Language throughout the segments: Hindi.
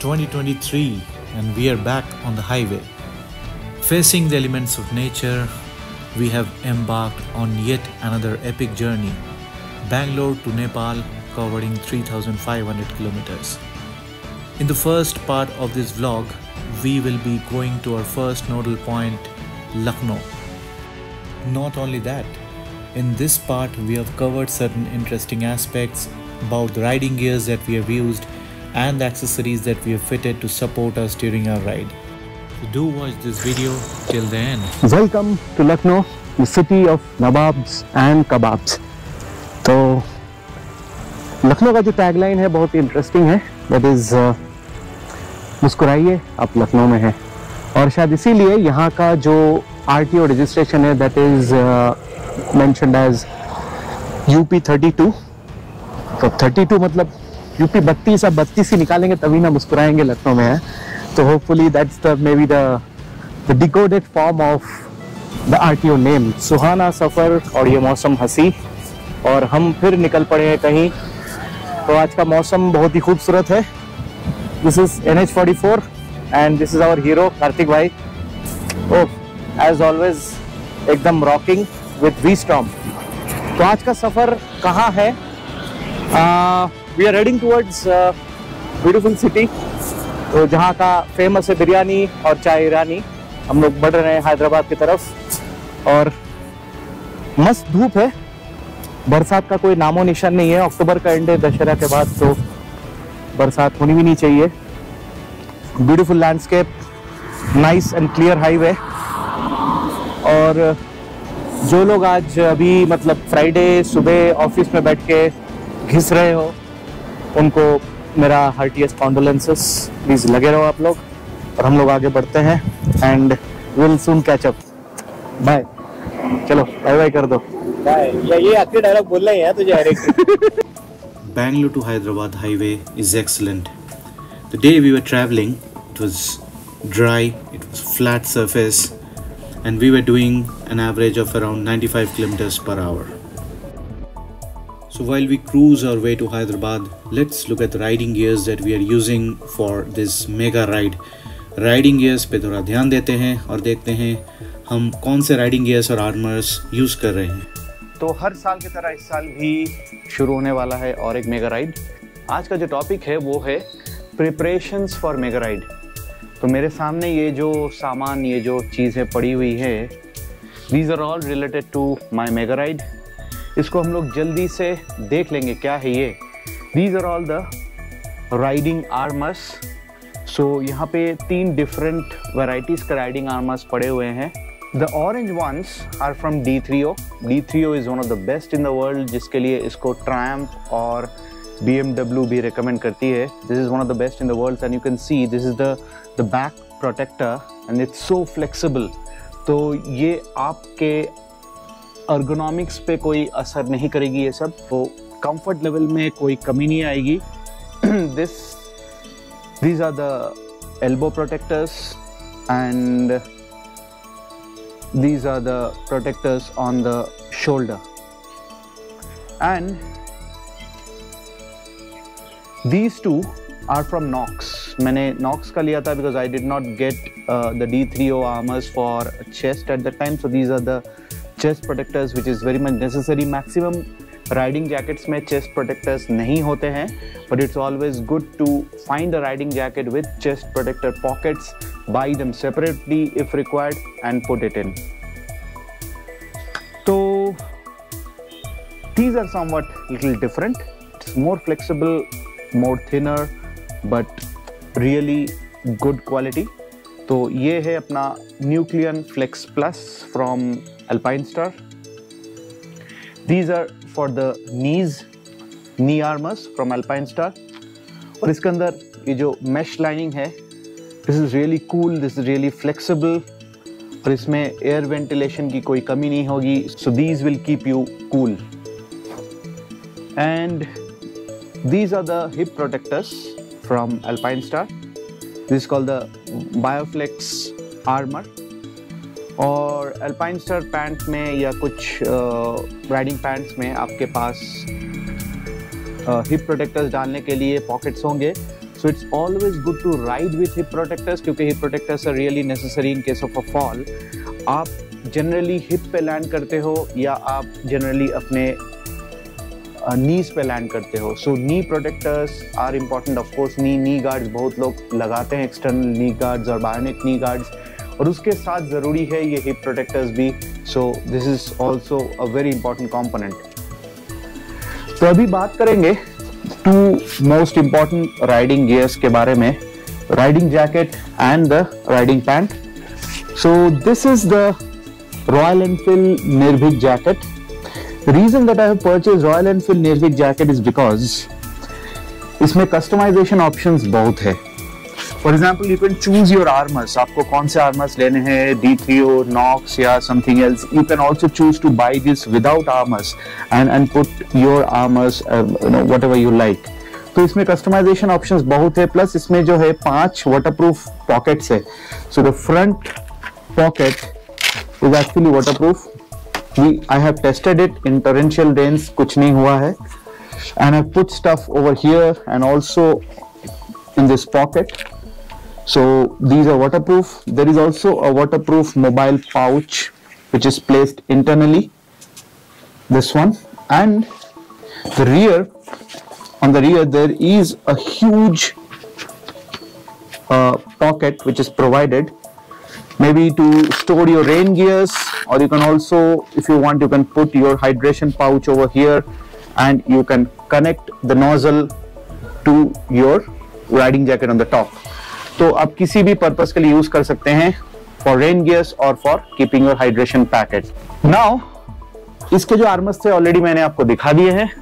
2023 and we are back on the highway. Facing the elements of nature, we have embarked on yet another epic journey. Bangalore to Nepal, covering 3,500 kilometers. In the first part of this vlog, we will be going to our first nodal point, Lucknow. Not only that, in this part we have covered certain interesting aspects about the riding gears that we have used and the accessories that we have fitted to support us during our ride. So do watch this video till the end. Welcome to Lucknow, the city of Nawabs and Kebabs. तो लखनऊ का जो टैगलाइन है बहुत ही इंटरेस्टिंग है, दैट इज मुस्कुराइए आप लखनऊ में हैं। और शायद इसीलिए यहाँ का जो आरटीओ रजिस्ट्रेशन है that is mentioned as UP 32। तो 32 मतलब यूपी 32, अब 32 ही निकालेंगे तभी ना मुस्कुराएंगे लखनऊ में है। तो hopefully that's the maybe the decoded form of the RTO name. सुहाना सफ़र और ये मौसम हंसी, और हम फिर निकल पड़े हैं कहीं। तो आज का मौसम बहुत ही खूबसूरत है। This is NH44 and this is our hero Kartik भाई। ओह एज ऑलवेज एकदम रॉकिंग विद V-Storm। तो आज का सफ़र कहाँ है? We are heading towards beautiful city, तो जहाँ का फेमस है बिरयानी और चाय ईरानी। हम लोग बढ़ रहे हैं हैदराबाद की तरफ और मस्त धूप है। बरसात का कोई नामो निशान नहीं है। अक्टूबर का एंड है, दशहरा के बाद तो बरसात होनी भी नहीं चाहिए। Beautiful landscape, nice and clear highway. और जो लोग आज अभी मतलब फ्राइडे सुबह ऑफिस में बैठ के घिस रहे हो, उनको मेरा हार्टिएस्ट कॉन्डोलेंसेस। प्लीज लगे रहो आप लोग और हम लोग आगे बढ़ते हैं and will soon catch up. Bye, चलो बाय बाय कर दो। ये आखिरी डायलॉग बोलना ही है तुझे direct. Bangalore to Hyderabad highway is excellent. The day we were traveling, it was dry, it was flat surface, and we were doing an average of around 95 kilometers per hour. So while we cruise our way to Hyderabad, let's look at the riding gears that we are using for this mega ride. Riding gears पे थोड़ा ध्यान देते हैं और देखते हैं हम कौन से riding gears और आर्मर्स यूज़ कर रहे हैं। तो हर साल की तरह इस साल भी शुरू होने वाला है और एक मेगा राइड। आज का जो टॉपिक है वो है प्रिपरेशंस फॉर मेगा राइड। तो मेरे सामने ये जो सामान, ये जो चीज़ें पड़ी हुई है, these are all related to my mega ride. इसको हम लोग जल्दी से देख लेंगे क्या है ये। These are all the riding armours. So यहाँ पे 3 डिफरेंट वेराइटीज़ का राइडिंग आर्मर्स पड़े हुए हैं। The orange ones are from D3O. D3O is one of the best in the world, जिसके लिए इसको Triumph और BMW भी recommend करती है। This is one of the best in the world and you can see this is the back protector and it's so flexible. तो ये आपके ergonomics पे कोई असर नहीं करेगी ये सब, तो comfort level में कोई कमी नहीं आएगी। These are the elbow protectors and these are the protectors on the shoulder, and these two are from Knox. मैंने Knox का लिया था because I did not get the D3O armors for chest at that time, so these are the chest protectors which is very much necessary. Maximum riding jackets में chest protectors नहीं होते हैं, but it's always good to find a riding jacket with chest protector pockets, buy them separately if required and put it in. So these are somewhat little different. It's more flexible, more thinner, but really good quality. तो ये है अपना Nucleon Flex Plus from Alpinestar. These are for the knee armors from Alpinestar. और इसके अंदर ये जो mesh lining है, this is really cool, this is really flexible, और इसमें air ventilation की कोई कमी नहीं होगी, so these will keep you cool. And these are the hip protectors from Alpinestar. This is called the Bioflex armor. और Alpinestar पैंट में या कुछ राइडिंग पैंट्स में आपके पास हिप प्रोटेक्टर्स डालने के लिए पॉकेट्स होंगे, So it's always good to ride with hip protectors क्योंकि hip protectors are really necessary in case of a fall. आप generally hip पे land करते हो या आप generally अपने knees पे land करते हो. So knee protectors are important of course. knee guards बहुत लोग लगाते हैं, external knee guards और bionic knee guards, और उसके साथ ज़रूरी है ये hip protectors भी. So this is also a very important component. तो अभी बात करेंगे two most important riding gears के बारे में, riding jacket and the riding pant. So this is the Royal Enfield Nirvik jacket. The reason that I have purchased Royal Enfield Nirvik jacket is because इसमें customization options बहुत है. For example, you can choose your armors. आपको कौन से armors लेने हैं, D3 or Nox या something else. You can also choose to buy this without armors and put your armors, whatever you like. तो इसमें customization options बहुत है. Plus इसमें जो है 5 waterproof pockets है. So the front pocket is actually waterproof. I have tested it in torrential rains. कुछ नहीं हुआ है. And I've put stuff over here and also in this pocket. So these are waterproof. There is also a waterproof mobile pouch which is placed internally, this one, and the rear, on the rear there is a huge pocket which is provided, maybe to store your rain gears, or you can also, if you want, you can put your hydration pouch over here and you can connect the nozzle to your riding jacket on the top. तो आप किसी भी पर्पस के लिए यूज कर सकते हैं, फॉर रेन गियर्स और for keeping your hydration packet. Now इसके जो आर्मर्स थे ऑलरेडी मैंने आपको दिखा दिए हैं,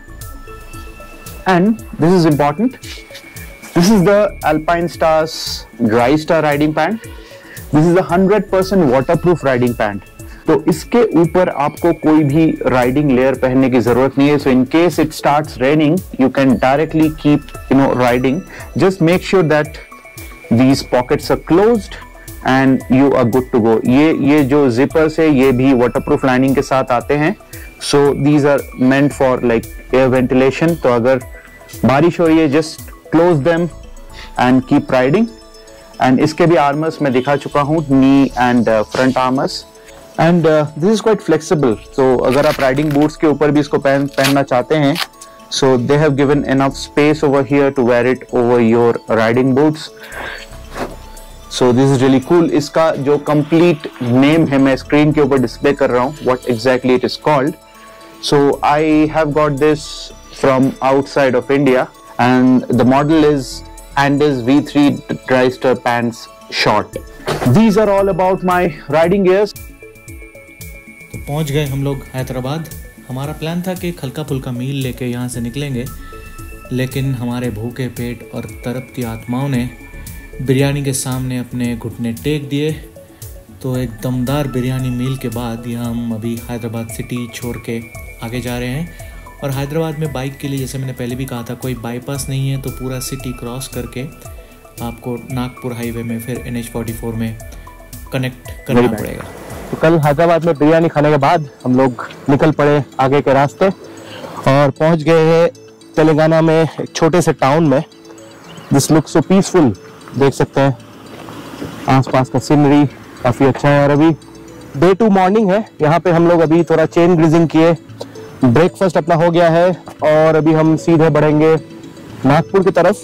and this is important. This is the Alpinestars Drystar riding pant. This is 100% waterproof riding pant. तो इसके ऊपर आपको कोई भी राइडिंग लेयर पहनने की जरूरत नहीं है. So in case it starts raining you can directly keep riding. Just make sure that these pockets are closed and you are good to go. ये जो zippers है ये भी waterproof lining के साथ आते हैं. So these are meant for like air ventilation. तो अगर बारिश हो रही है just close them and keep riding. And इसके भी armors मैं दिखा चुका हूँ, knee and front armors. And this is quite flexible. So अगर आप riding boots के ऊपर भी इसको पहनना चाहते हैं, so they have given enough space over here to wear it over your riding boots. So this is really cool. इसका जो complete name है मैं screen के ऊपर display कर रहा हूँ, what exactly it is called. So I have got this from outside of India and the model is Andes V3 Dry-Star Pants Short. These are all about my riding gears. तो पहुँच गए हम लोग हैदराबाद. हमारा प्लान था कि हल्का फुल्का मील लेके यहाँ से निकलेंगे, लेकिन हमारे भूखे पेट और तड़पती आत्माओं ने बिरयानी के सामने अपने घुटने टेक दिए. तो एक दमदार बिरयानी मील के बाद यहाँ हम अभी हैदराबाद सिटी छोड़ के आगे जा रहे हैं. और हैदराबाद में बाइक के लिए, जैसे मैंने पहले भी कहा था, कोई बाईपास नहीं है, तो पूरा सिटी क्रॉस करके आपको नागपुर हाईवे में फिर NH44 में कनेक्ट करना पड़ेगा. तो कल हैदराबाद में बिरयानी खाने के बाद हम लोग निकल पड़े आगे के रास्ते और पहुंच गए हैं तेलंगाना में एक छोटे से टाउन में. This looks so peaceful. देख सकते हैं आसपास का सीनरी काफ़ी अच्छा है. और अभी डे 2 मॉर्निंग है. यहाँ पे हम लोग अभी थोड़ा चेन ग्रीजिंग किए, ब्रेकफास्ट अपना हो गया है और अभी हम सीधे बढ़ेंगे नागपुर की तरफ.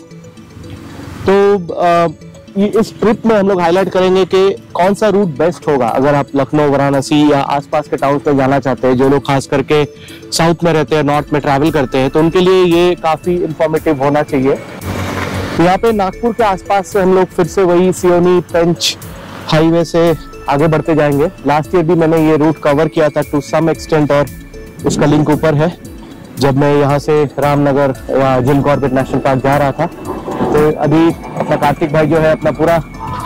तो ये इस ट्रिप में हम लोग हाईलाइट करेंगे कि कौन सा रूट बेस्ट होगा अगर आप लखनऊ, वाराणसी या आसपास के टाउन में जाना चाहते हैं. जो लोग खास करके साउथ में रहते हैं, नॉर्थ में ट्रैवल करते हैं, तो उनके लिए ये काफ़ी इंफॉर्मेटिव होना चाहिए. यहाँ पे नागपुर के आसपास से हम लोग फिर से वही सियोनी पेंच हाईवे से आगे बढ़ते जाएंगे. लास्ट ईयर भी मैंने ये रूट कवर किया था टू सम एक्सटेंट और उसका लिंक ऊपर है, जब मैं यहाँ से रामनगर या जिम कॉर्बेट नेशनल पार्क जा रहा था. तो अभी अपना कार्तिक भाई जो है अपना पूरा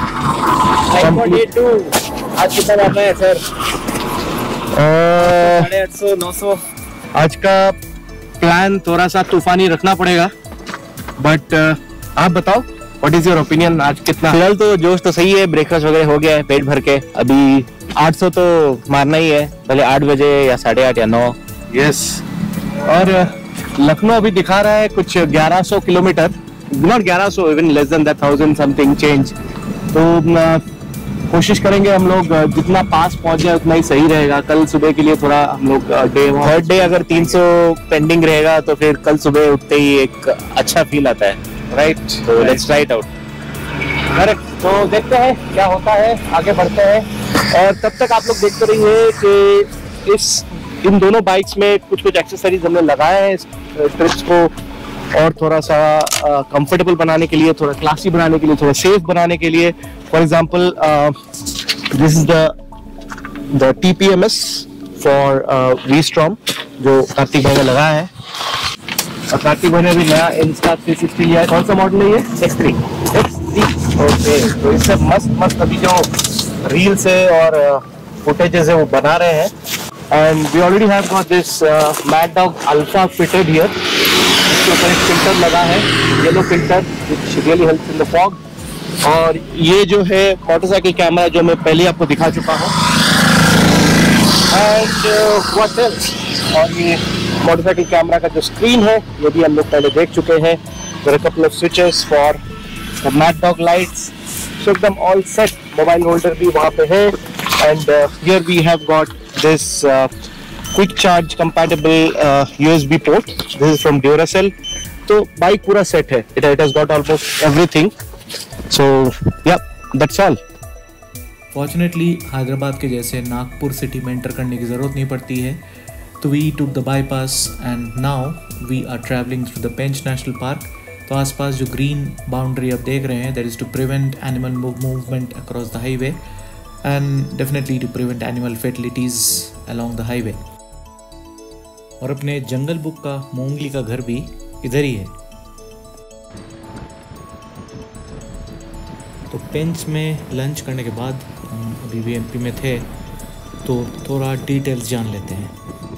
942 आज कितना जाना है सर? 850 900. आज का प्लान थोड़ा सा तूफानी रखना पड़ेगा, बट आप बताओ व्हाट इज योर ओपिनियन? आज कितना? फिलहाल तो जोश तो सही है, ब्रेकफास्ट वगैरह हो गया है पेट भर के. अभी 800 तो मारना ही है, भले 8 बजे या 8:30 या 9. यस. और लखनऊ अभी दिखा रहा है कुछ 1100 kilometre, not 1100, even less than that 1000 something change. तो कोशिश करेंगे हम लोग जितना पास पहुंच जाए उतना ही सही रहेगा। कल सुबह के लिए थोड़ा हम लोग थर्ड डे अगर 300 पेंडिंग रहेगा तो फिर कल सुबह उठते ही एक अच्छा फील आता है, राइट? तो let's try it out. Correct. तो देखते हैं क्या होता है, आगे बढ़ते हैं। और तब तक आप लोग देखते रहिए कि इन दोनों बाइक्स में कुछ कुछ एक्सेसरीज हमने लगाए हैं इस ट्रिप्स को और थोड़ा सा कंफर्टेबल बनाने के लिए, थोड़ा क्लासी बनाने के लिए, थोड़ा सेफ बनाने के लिए। For example this is the TPMS for V-Strom जो कार्तिक भाई ने लगाया है। और कार्तिक भाई ने भी नया Insta 360 लिया है। कौन सा मॉडल है ये? X3। ओके, तो इससे मस्त अभी जो रील्स है और फुटेजेस है वो बना रहे हैं। And we already have got this mad dog alpha fitted here. इसके ऊपर एक फिल्टर लगा है, yellow filter, which really helps in the fog. और ये जो है मोटरसाइकिल कैमरा जो मैं पहले आपको दिखा चुका हूँ। एंड व्हाट एल्स, और ये मोटरसाइकिल कैमरा का जो स्क्रीन है ये भी हम लोग पहले देख चुके हैं। There are couple of switches for the mad dog lights, so एकदम ऑल सेट। मोबाइल होल्डर भी वहाँ पे है। And here we have got this quick charge compatible USB port. This is from Duracell। तो बाइक पूरा सेट है, it has got almost everything. So yeah that's all. Fortunately Hyderabad के जैसे नागपुर सिटी में एंटर करने की ज़रूरत नहीं पड़ती है, तो we took the bypass and now we are travelling through the Pench national park. तो आसपास जो ग्रीन बाउंड्री आप देख रहे हैं, that is to prevent animal movement across the highway and definitely to prevent animal fatalities along the highway. और अपने जंगल बुक का मोंगली का घर भी इधर ही है। तो पेंच में लंच करने के बाद हम अभी भी MP में थे, तो थोड़ा डिटेल्स जान लेते हैं।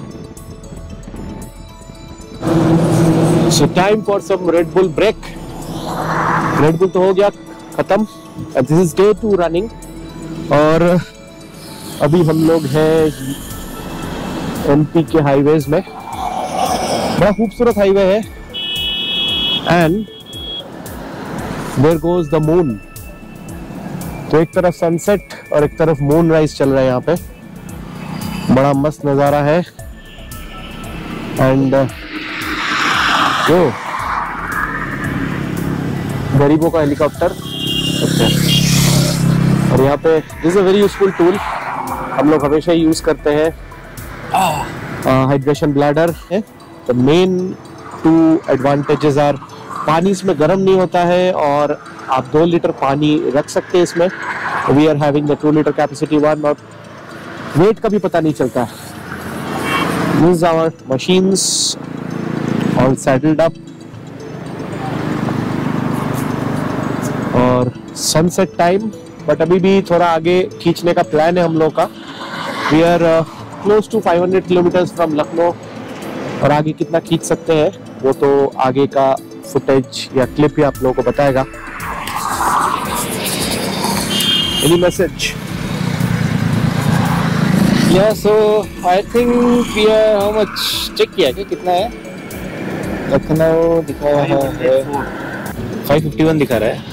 So time for some Red Bull break. Red Bull तो हो गया खत्म। This is day 2 running। और अभी हम लोग हैं MP के हाईवेज में। बड़ा खूबसूरत हाईवे है। And there goes the moon. तो एक तरफ सनसेट और एक तरफ मून राइज चल रहा है यहाँ पे। बड़ा मस्त नज़ारा है। एंड गरीबों का हेलीकॉप्टर। और यहाँ पे this is a very useful tool, हम लोग हमेशा ही यूज करते हैं। हाइड्रेशन ब्लैडर है। द मेन 2 एडवांटेजेस आर, पानी इसमें गर्म नहीं होता है और आप 2 लीटर पानी रख सकते हैं इसमें। We are having the 2 litre capacity one, और वेट का भी पता नहीं चलता। This is our machines all saddled up। और सनसेट टाइम, बट अभी भी थोड़ा आगे खींचने का प्लान है हम लोग का। We are close to 500 kilometres from Lucknow. और आगे कितना खींच सकते हैं वो तो आगे का फुटेज या क्लिप ही आप लोगों को बताएगा। Any message? या so I think we are how much check किया क्या कितना है? लखनऊ दिखा रहा है 551 दिखा रहा है।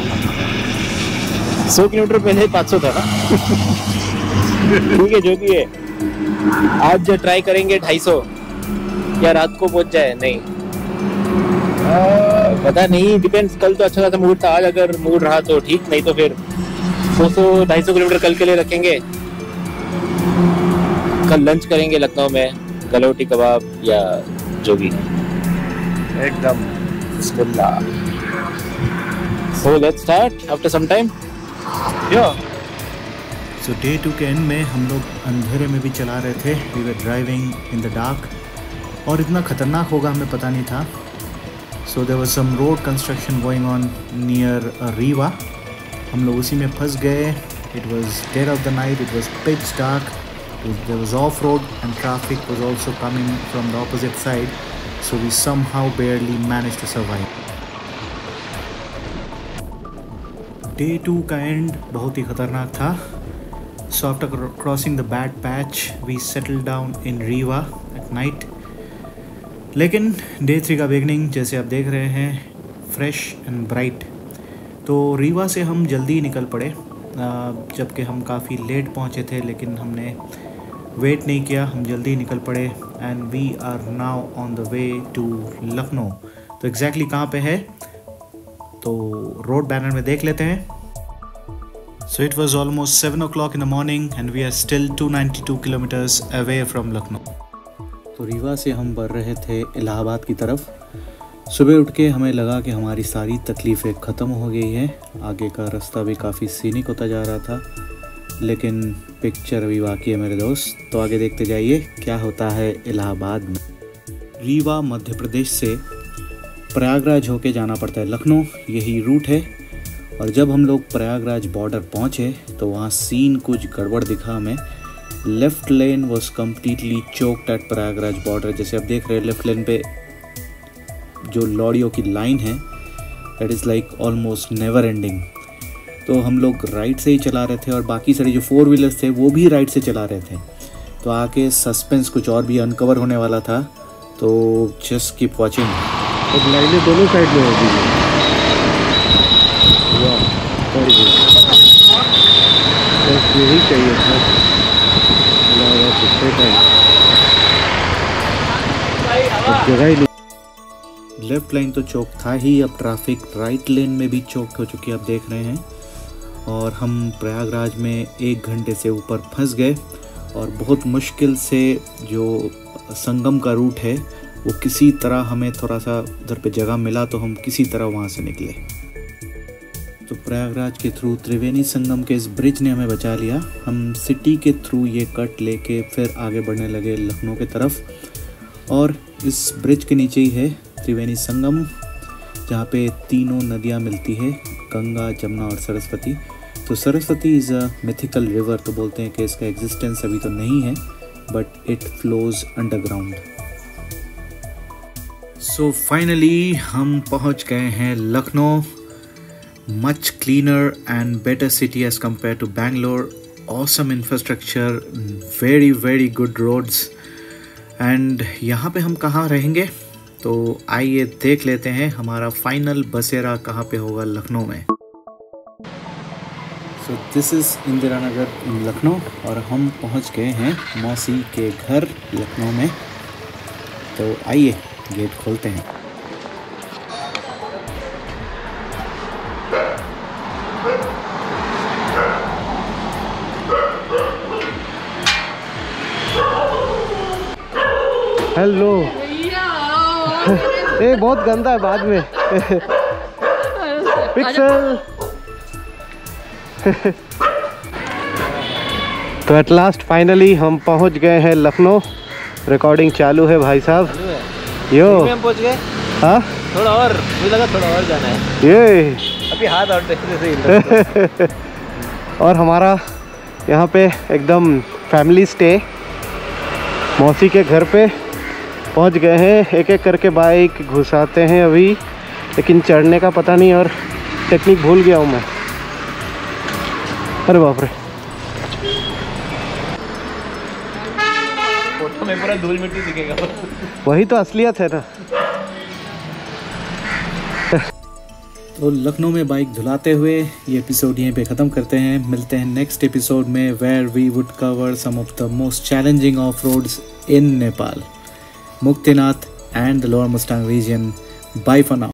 100 किलोमीटर पहले 500 था ना। ठीक है, जो भी है। आज ट्राई करेंगे 250। क्या रात को पहुंच जाए? नहीं पता नहीं, डिपेंड्स। कल तो अच्छा खासा मूड था, आज अगर मूड रहा तो ठीक, नहीं तो फिर 200-250 किलोमीटर कल के लिए रखेंगे। कल लंच करेंगे लखनऊ में, गलौटी कबाब या जो भी। एकदम बिस्मिल्लाह। So let's start after some time. Yeah. So day 2 के एंड में हम लोग अंधेरे में भी चला रहे थे। We were driving in the dark, और इतना ख़तरनाक होगा हमें पता नहीं था। So there was some road construction going on near Rewa. हम लोग उसी में फंस गए। It was dead of the night, it was pitch dark, there was off road and traffic was also coming from the opposite side. So we somehow barely managed to survive. Day 2 का एंड बहुत ही ख़तरनाक था। So after crossing the bad patch, we settled down in Rewa at night. लेकिन Day 3 का बिगनिंग जैसे आप देख रहे हैं, फ्रेश एंड ब्राइट। तो रीवा से हम जल्दी निकल पड़े, जबकि हम काफ़ी लेट पहुँचे थे, लेकिन हमने वेट नहीं किया, हम जल्दी निकल पड़े and we are now on the way to Lucknow. तो एग्जैक्टली कहाँ पे है तो रोड बैनर में देख लेते हैं। So it was almost 7 o'clock in the morning and we are still 292 kilometers away from Lucknow. तो रीवा से हम बढ़ रहे थे इलाहाबाद की तरफ। सुबह उठ के हमें लगा कि हमारी सारी तकलीफ़ें ख़त्म हो गई हैं, आगे का रास्ता भी काफ़ी सीनिक होता जा रहा था, लेकिन पिक्चर अभी बाकी है मेरे दोस्त। तो आगे देखते जाइए क्या होता है इलाहाबाद में। रीवा मध्य प्रदेश से प्रयागराज होके जाना पड़ता है लखनऊ, यही रूट है। और जब हम लोग प्रयागराज बॉर्डर पहुँचे तो वहाँ सीन कुछ गड़बड़ दिखा हमें। Left lane was completely choked at Prayagraj border. जैसे आप देख रहे हैं लेफ़्ट लेन पे जो लॉरियों की लाइन है, that is like almost never ending. तो हम लोग राइट से ही चला रहे थे और बाकी सारे जो 4 व्हीलर्स थे वो भी राइट से चला रहे थे। तो आके सस्पेंस कुछ और भी अनकवर होने वाला था, तो जस्ट कीप वॉचिंग। तो लाइनें दोनों साइड में होगी। वाह, वेरी गुड, बस यही चाहिए था। जगह ही लेफ्ट लाइन तो चौक था ही, अब ट्रैफिक राइट लेन में भी चौक हो चुकी है, आप देख रहे हैं। और हम प्रयागराज में 1 घंटे से ऊपर फंस गए और बहुत मुश्किल से जो संगम का रूट है वो किसी तरह हमें थोड़ा सा उधर पे जगह मिला, तो हम किसी तरह वहाँ से निकले। तो प्रयागराज के थ्रू त्रिवेणी संगम के इस ब्रिज ने हमें बचा लिया। हम सिटी के थ्रू ये कट लेके फिर आगे बढ़ने लगे लखनऊ की तरफ। और इस ब्रिज के नीचे ही है त्रिवेणी संगम, जहाँ पे तीनों नदियाँ मिलती है, गंगा, जमुना और सरस्वती। तो Saraswati is a mythical river, तो बोलते हैं कि इसका एग्जिस्टेंस अभी तो नहीं है, but it flows underground. So finally हम पहुँच गए हैं Lucknow. Much cleaner and better city as compared to Bangalore. Awesome infrastructure, very very good roads. And यहाँ पे हम कहाँ रहेंगे तो आइए देख लेते हैं हमारा फाइनल बसेरा कहाँ पे होगा लखनऊ में। So this is Indira Nagar in Lucknow और हम पहुँच गए हैं मौसी के घर लखनऊ में। तो आइए गेट खोलते हैं। हेलो। ये बहुत गंदा है, बाद में पिक्सल। तो एट लास्ट फाइनली हम पहुंच गए हैं लखनऊ। रिकॉर्डिंग चालू है भाई साहब। यो हम पहुंच गए। हाँ, थोड़ा और, मुझे लगा थोड़ा और जाना है। ये अभी हाथ और से और हमारा यहाँ पे एकदम फैमिली स्टे मौसी के घर पे पहुँच गए हैं। एक एक करके बाइक घुसाते हैं अभी, लेकिन चढ़ने का पता नहीं और टेक्निक भूल गया हूँ मैं। अरे बाप रे, फोटो में पूरा धूल मिट्टी दिखेगा। वही तो असलियत है ना। तो लखनऊ में बाइक धुलाते हुए ये एपिसोड यहीं पे ख़त्म करते हैं। मिलते हैं नेक्स्ट एपिसोड में, where we would cover some of the most challenging off roads in Nepal, Muktinath and the lower Mustang region. Bye for now.